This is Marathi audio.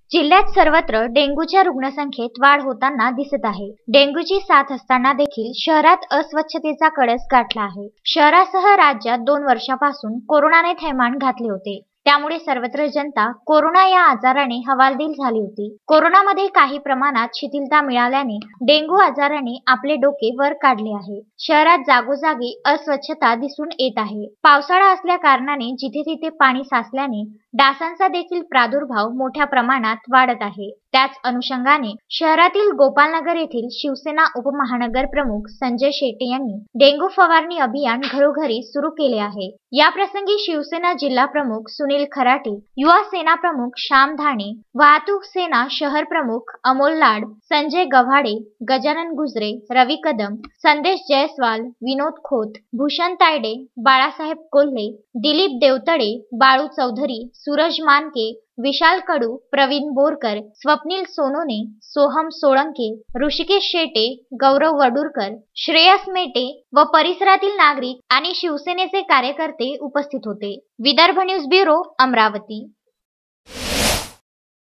जिल्ह्यात सर्वत्र डेंग्यूच्या रुग्णसंख्येत वाढ होताना दिसत आहे। डेंग्यूची साथ असताना देखील शहरात अस्वच्छतेचा कळस गाठला आहे। शहरासह राज्यात 2 वर्षापासून कोरोनाने थैमान घातले होते। त्यामुळे सर्वत्र जनता कोरोना या आजाराने हवालदिल झाली होती। कोरोनामध्ये काही प्रमाणात शिथिलता मिळाल्याने डेंग्यू आजाराने आपले डोके वर काढले आहे। शहरात जागोजागी अस्वच्छता दिसून येत आहे। पावसाळा असल्या कारणाने जिथे तिथे पाणी साचल्याने डासांचा देखील प्रादुर्भाव मोठ्या प्रमाणात वाढत आहे। त्याच अनुषंगाने शहरातील गोपालनगर येथील शिवसेना उपमहानगर प्रमुख संजय शेटे यांनी डेंग्यू फवारणी अभियान घरोघरी सुरू केले आहे। या प्रसंगी शिवसेना जिल्हा प्रमुख सुनील खराटे, युवा सेना प्रमुख श्याम धाणे, वाहतूक सेना शहर प्रमुख अमोल लाड, संजय गव्हाडे, गजानन गुजरे, रवी कदम, संदेश जयस्वाल, विनोद खोत, भूषण तायडे, बाळासाहेब कोल्हे, दिलीप देवतडे, बाळू चौधरी, सूरज मानके, विशाल कडू, प्रवीण बोरकर, स्वप्नील सोनोने, सोहम सोळंके, ऋषिकेश शेटे, गौरव वडूरकर, श्रेयस मेटे व परिसरातील नागरिक आणि शिवसेनेचे कार्यकर्ते उपस्थित होते। Vidarbha news bureau, Amravati.